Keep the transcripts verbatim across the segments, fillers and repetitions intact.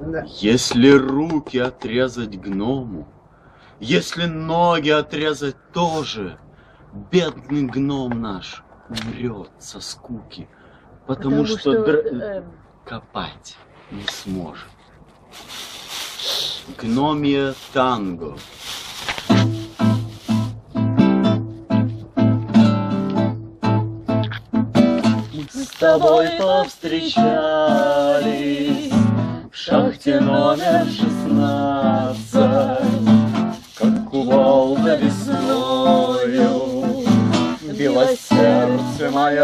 Да. Если руки отрезать гному, если ноги отрезать тоже, бедный гном наш умрет со скуки, потому, Потому что, что, др... э, копать не сможет. Гномье танго. Мы с тобой повстречались в шахте номер шестнадцать, как кувалда весною било сердце мое,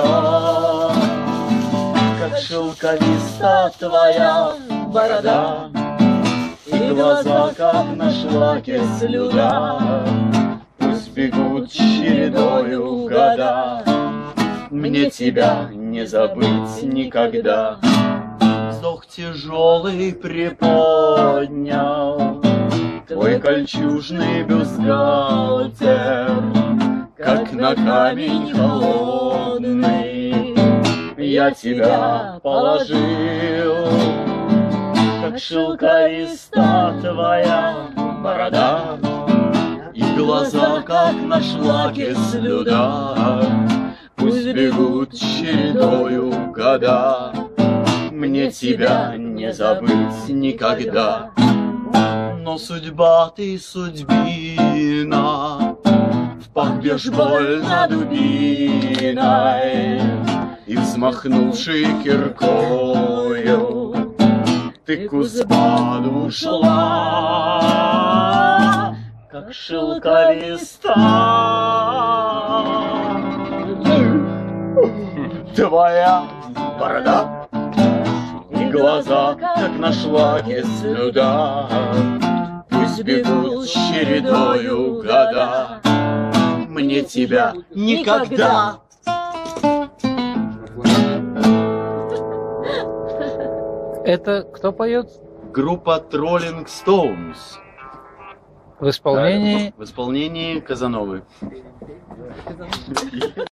как шелковиста твоя борода и глаза, как на шлаке слюда. Пусть бегут чередою года, мне тебя не забыть никогда. Вздох тяжелый приподнял твой кольчужный бюстгальтер, как на камень холодный я тебя положил, как шелковиста твоя борода и глаза, как на шлаке слюда. Пусть бегут чередою года, мне тебя не забыть никогда. Но судьба ты судьбина, в пах бьешь больно дубиной, и взмахнувши киркою ты к узбаду ушла, как шелковиста твоя борода и глаза, как на шлаке слюда. Пусть бегут чередою года, мне тебя никогда. Это кто поет? Группа Rolling Stones. В исполнении? В исполнении Казановы.